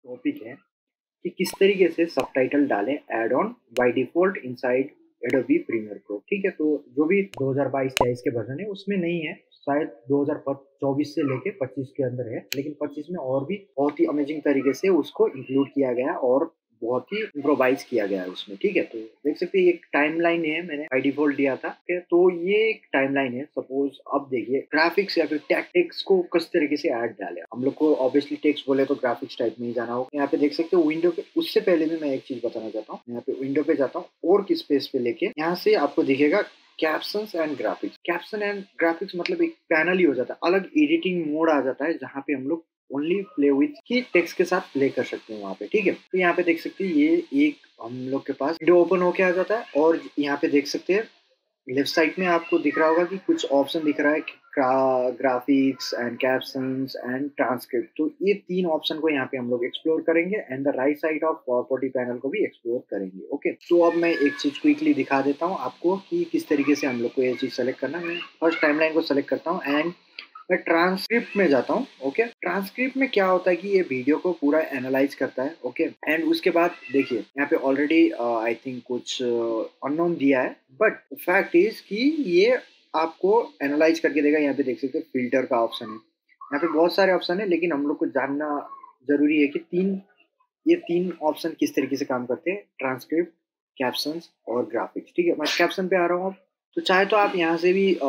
Topic है कि किस तरीके से सबटाइटल डालें add on by default inside Adobe Premiere Pro. ठीक है, तो जो भी 2022-23 के वर्ज़न है उसमें नहीं है, शायद 2024 से लेके 25 के अंदर है, लेकिन 25 में और भी बहुत ही अमेज़िंग तरीके से उसको इंक्लूड किया गया है और बहुत ही इम्प्रोवाइज़ किया गया है उसमें। ठीक है, तो देख सकते हैं एक टाइमलाइन है, मैंने बाय डिफ़ॉल्ट दिया था। ठीक है, तो ये एक टाइमलाइन है। सपोज़ अब देखिए ग्राफ़िक्स या फिर टेक्स्ट को किस तरीके से ऐड डालें। हम लोग को ऑब्वियसली टेक्स्ट बोले तो ग्राफ़िक्स टाइप में ही जाना होगा। यहाँ पे देख सकते हो विंडो पे, उससे पहले भी मैं एक चीज़ बताना चाहता हूँ। यहाँ पे विंडो पे जाता हूँ और किस पेज पे लेके यहाँ से आपको दिखेगा captions and graphics. Caption and graphics मतलब एक पैनल ही हो जाता है, अलग एडिटिंग मोड आ जाता है जहाँ पे हम लोग ओनली प्ले विथ ही टेक्स्ट के साथ प्ले कर सकते हैं वहाँ पे। ठीक है, तो यहाँ पे देख सकते हैं ये एक हम लोग के पास विंडो ओपन होके आ जाता है और यहाँ पे देख सकते हैं लेफ्ट साइड में आपको दिख रहा होगा कि कुछ ऑप्शन दिख रहा है graphics and captions and transcript. तो ये 3 ऑप्शन को यहाँ पे हम लोग एक्सप्लोर करेंगे and the right side of property panel को भी एक्सप्लोर करेंगे। ओके, तो अब मैं एक चीज क्विकली दिखा देता हूँ आपको कि किस तरीके से हम लोग को ये चीज सेलेक्ट करना है। मैं फर्स्ट टाइमलाइन को सेलेक्ट करता हूँ एंड मैं ट्रांसक्रिप्ट में जाता हूँ। ओके, ट्रांसक्रिप्ट में क्या होता है कि ये वीडियो को पूरा एनालाइज करता है। ओके, एंड उसके बाद देखिए यहाँ पे ऑलरेडी आई थिंक कुछ अननोन दिया है, बट फैक्ट इज कि ये आपको एनालाइज करके देगा। यहाँ पे देख सकते हो फिल्टर का ऑप्शन है, यहाँ पे बहुत सारे ऑप्शन है, लेकिन हम लोग को जानना जरूरी है कि ये तीन ऑप्शन किस तरीके से काम करते हैं, ट्रांसक्रिप्ट, कैप्शंस और ग्राफिक्स। ठीक है, मैं कैप्शन पे आ रहा हूँ। तो चाहे तो आप यहाँ से भी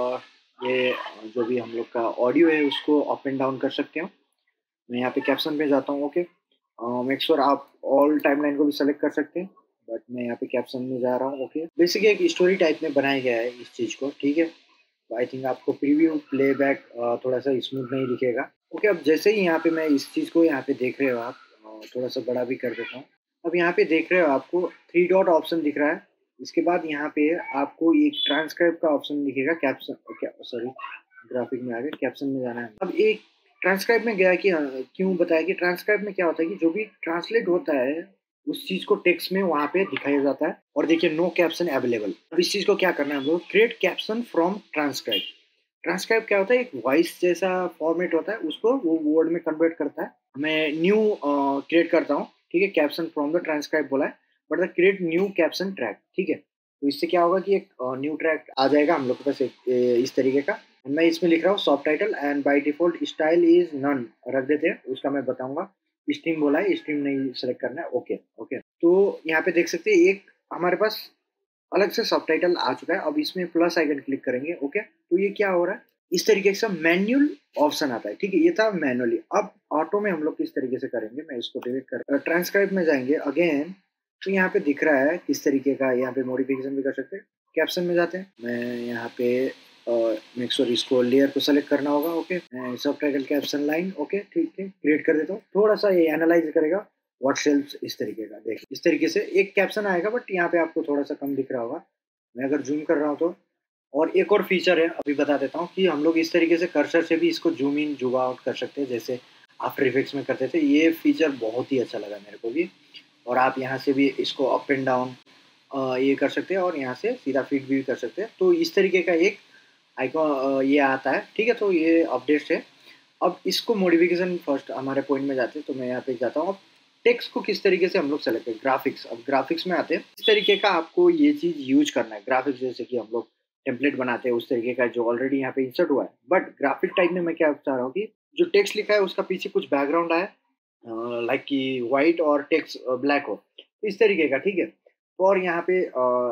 ये जो भी हम लोग का ऑडियो है उसको अप एंड डाउन कर सकते हो। मैं यहाँ पे कैप्शन पे जाता हूँ। ओके, मेक श्योर आप ऑल टाइमलाइन को भी सेलेक्ट कर सकते हैं, बट मैं यहाँ पे कैप्शन में जा रहा हूँ। ओके, बेसिकली एक स्टोरी टाइप में बनाया गया है इस चीज़ को। ठीक है, तो आई थिंक आपको प्रीव्यू प्लेबैक थोड़ा सा स्मूथ नहीं दिखेगा। ओके, अब जैसे ही यहाँ पे मैं इस चीज़ को यहाँ पे देख रहे हो आप, थोड़ा सा बड़ा भी कर देता हूँ। अब यहाँ पे देख रहे हो आपको 3 डॉट ऑप्शन दिख रहा है। इसके बाद यहाँ पे आपको एक ट्रांसक्राइब का ऑप्शन दिखेगा। कैप्शन, सॉरी ग्राफिक में आ गया, कैप्शन में जाना है। अब एक ट्रांसक्राइब में गया कि क्यों बताया कि ट्रांसक्राइब में क्या होता है कि जो भी ट्रांसलेट होता है उस चीज को टेक्स्ट में वहां पे दिखाया जाता है। और देखिए नो कैप्शन अवेलेबल। अब इस चीज को क्या करना है हम लोग, create caption from transcribe. Transcribe क्या होता है, एक वॉइस जैसा फॉर्मेट होता है, उसको वो वर्ड में कन्वर्ट करता है। मैं न्यू क्रिएट करता हूँ। ठीक है, कैप्शन फ्रॉम द ट्रांसक्राइब बोला है, but the create new caption track. ठीक है, तो इससे क्या होगा कि एक न्यू ट्रैक आ जाएगा हम लोग के पास इस तरीके का। मैं इसमें लिख रहा हूँ soft title and by default style is none रख देते हैं, उसका मैं बताऊंगा। स्ट्रीम बोला है, स्ट्रीम नहीं सेलेक्ट करना है। ओके ओके, तो यहाँ पे देख सकते हैं एक हमारे पास अलग से सबटाइटल आ चुका है। अब इसमें प्लस आइकन क्लिक करेंगे। ओके, तो ये क्या हो रहा है, इस तरीके से मैन्युअल ऑप्शन आता है। ठीक है, ये था मैनुअली। अब ऑटो में हम लोग किस तरीके से करेंगे, मैं इसको डिलीट कर ट्रांसक्राइब में जाएंगे अगेन। तो यहाँ पे दिख रहा है किस तरीके का, यहाँ पे मॉडिफिकेशन भी कर सकते हैं। कैप्शन में जाते हैं, मैं यहाँ पे मेक श्योर इसको लेयर को सेलेक्ट करना होगा। Okay, subtitle caption line. Okay, ठीक है, क्रिएट कर देता हूँ। थोड़ा सा ये एनालाइज करेगा व्हाट शेल्स इस तरीके का। देख इस तरीके से एक कैप्शन आएगा, बट यहाँ पे आपको थोड़ा सा कम दिख रहा होगा। मैं अगर जूम कर रहा हूँ तो, और एक और फीचर है अभी बता देता हूँ कि हम लोग इस तरीके से कर्सर से भी इसको जूम इन जूम आउट कर सकते हैं, जैसे आफ्टर इफेक्ट्स में करते थे। ये फीचर बहुत ही अच्छा लगा मेरे को भी। और आप यहाँ से भी इसको अप एंड डाउन ये कर सकते हैं और यहाँ से सीधा फीड भी कर सकते हैं। तो इस तरीके का एक आइकॉन ये आता है। ठीक है, तो ये अपडेट्स है। अब इसको मॉडिफिकेशन फर्स्ट हमारे पॉइंट में जाते हैं, तो मैं यहाँ पे जाता हूँ। अब टेक्स्ट को किस तरीके से हम लोग सेलेक्ट करें, ग्राफिक्स। अब ग्राफिक्स में आते हैं, इस तरीके का आपको ये चीज यूज करना है। ग्राफिक्स जैसे कि हम लोग टेम्पलेट बनाते हैं उस तरीके का जो ऑलरेडी यहाँ पे इंसर्ट हुआ है। बट ग्राफिक टाइप में मैं क्या चाह रहा हूँ कि जो टेक्स्ट लिखा है उसका पीछे कुछ बैकग्राउंड आए, लाइक कि व्हाइट और टेक्स्ट ब्लैक हो, तो इस तरीके का। ठीक है, तो और यहाँ पे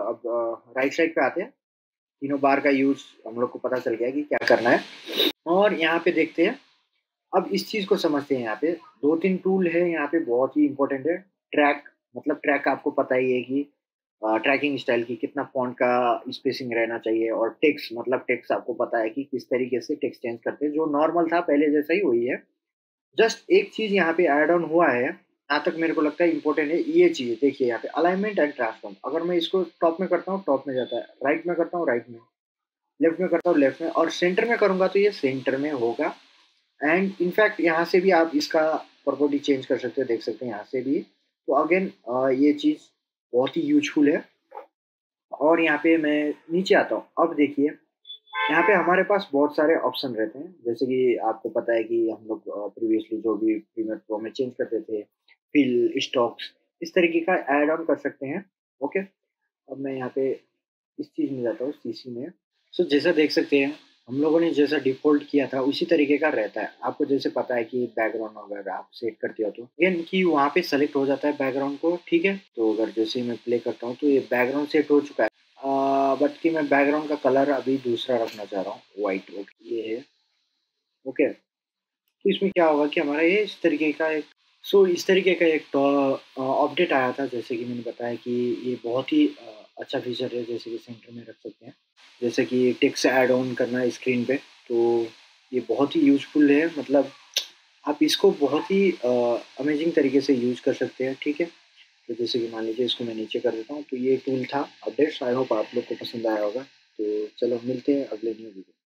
अब राइट साइड पे आते हैं। तीनों बार का यूज हम लोग को पता चल गया कि क्या करना है। और यहाँ पे देखते हैं, अब इस चीज को समझते हैं। यहाँ पे 2-3 टूल है यहाँ पे, बहुत ही इंपॉर्टेंट है। ट्रैक, मतलब ट्रैक आपको पता ही है कि ट्रैकिंग स्टाइल की कितना फॉन्ट का स्पेसिंग रहना चाहिए। और टेक्स्ट, मतलब टेक्स्ट आपको पता है कि किस तरीके से टेक्स्ट चेंज करते हैं, जो नॉर्मल था पहले जैसा ही वही है। जस्ट एक चीज यहाँ पे ऐड ऑन हुआ है, यहाँ तक मेरे को लगता है इंपॉर्टेंट है ये चीज। देखिए यहाँ पे अलाइनमेंट एंड ट्रांसफॉर्म, अगर मैं इसको टॉप में करता हूँ टॉप में जाता है, राइट में करता हूँ राइट में, लेफ्ट में करता हूँ लेफ्ट में, और सेंटर में करूंगा तो ये सेंटर में होगा। एंड इनफैक्ट यहाँ से भी आप इसका प्रॉपर्टी चेंज कर सकते हो, देख सकते हैं यहाँ से भी। तो अगेन ये चीज़ बहुत ही यूजफुल है। और यहाँ पे मैं नीचे आता हूँ। अब देखिए यहाँ पे हमारे पास बहुत सारे ऑप्शन रहते हैं, जैसे कि आपको पता है कि हम लोग प्रीवियसली जो भी प्रीमियर प्रो में चेंज करते थे, फिल, स्टॉक्स, इस तरीके का ऐड ऑन कर सकते हैं। ओके, अब मैं यहाँ पे इस चीज़ में जाता हूँ सीसी में। सो जैसा देख सकते हैं, हम लोगों ने जैसा डिफ़ॉल्ट किया था उसी तरीके का रहता है। आपको जैसे पता है कि बैकग्राउंड अगर आप सेट करते हो तो अगेन कि वहाँ पे सेलेक्ट हो जाता है बैकग्राउंड को, ठीक है? तो अगर जैसे ही मैं प्ले करता हूँ तो ये बैकग्राउंड सेट हो चुका है। बट कि मैं बैकग्राउंड का कलर अभी दूसरा रखना चाह रहा हूँ, व्हाइट। ओके, ये है। ओके, तो इसमें क्या होगा कि हमारा ये इस तरीके का एक इस तरीके का एक अपडेट आया था, जैसे कि मैंने बताया कि ये बहुत ही अच्छा फीचर है, जैसे कि सेंटर में रख सकते हैं। जैसे कि टेक्स्ट ऐड ऑन करना स्क्रीन पे, तो ये बहुत ही यूज़फुल है, मतलब आप इसको बहुत ही अमेज़िंग तरीके से यूज़ कर सकते हैं, ठीक है? तो जैसे कि मान लीजिए इसको मैं नीचे कर देता हूँ, तो ये टूल था अपडेट्स। आई होप आप लोग को पसंद आया होगा। तो चलो मिलते हैं अगले न्यू वीडियो